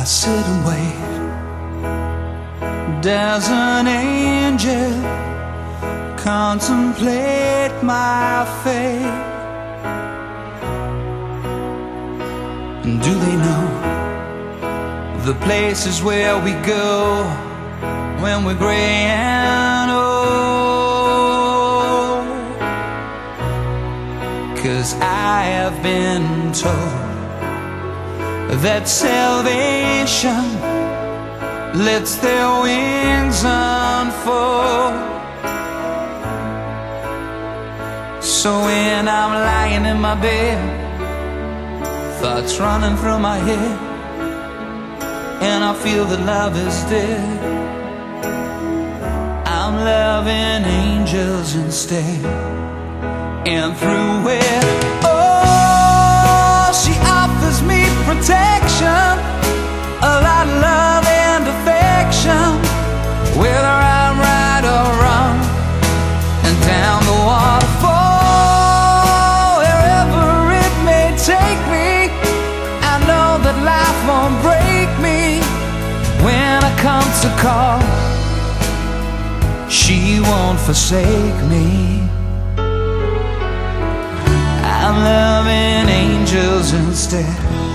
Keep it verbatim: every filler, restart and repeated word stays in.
I sit and wait. Does an angel contemplate my fate? And do they know the places where we go when we're gray and old? 'Cause I have been told that salvation lets their wings unfold. So when I'm lying in my bed, thoughts running through my head, and I feel that love is dead, I'm loving angels instead. And through it, oh, she offers me protection, a lot of love and affection, whether I'm right or wrong, and down the waterfall, wherever it may take me, I know that life won't break me. When I come to call, she won't forsake me. I'm loving angels instead.